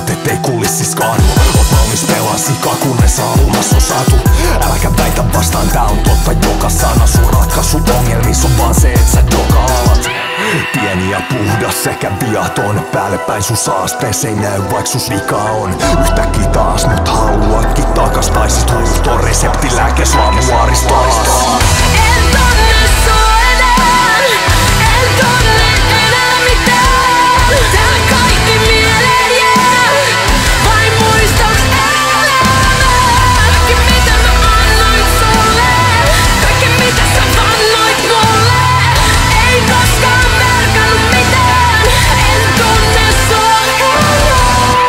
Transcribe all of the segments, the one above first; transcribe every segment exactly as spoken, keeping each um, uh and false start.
Tiedät ettei kulissis kaadu. Oot valmis pelaa sikaa kunnes aamumas on saatu. Äläkä väitä vastaan, tää on totta joka sana. Sun ratkaisu ongelmis on vaan se et sä joka alat. Pieni ja puhdas sekä viaton. Päälle päin sun saastees ei näy vaik sus vika on. Yhtäkkiä taas mut haluatkin takas. Taisit huuton resepti lääke slamuaristaa. En tunne sua enää, en tunne enää mitään. Tää kaikki mieleen jää, vai muistoks elämää? Kaikki mitä mä annoin sulle, kaikki mitä sä vannoit mulle. Ei koskaan merkannut mitään, en tunne sua enää.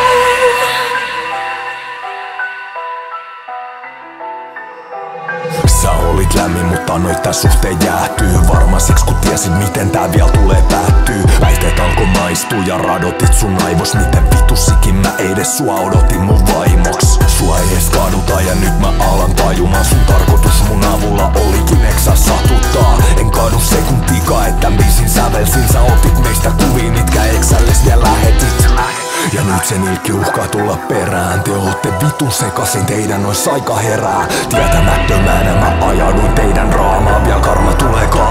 Sä olit lämmin, mutta annoit tän suhteen jäähtyy. Varmaan siksi kun tiesit miten tää vielä tulee päättyy. Väitteet alkoi maistua ja radotit sun aivos. Miten vitussikin mä edes sua odotin mun vaimoks. Sua ei edes kaduta ja nyt mä alan tajumaan. Sun tarkoitus mun avulla olikin eksä satuttaa. En kadu sekuntiikaa että biisin sävelsin. Sä otit meistä kuvia mitkä eksälles vielä lähetit. Ja nyt sen ilki uhkaa tulla perään. Te ootte vitun sekasin, teidän ois aika herää. Tietämättömänä mä ajauduin teidän raamaan. Vielä karma tulee kaa.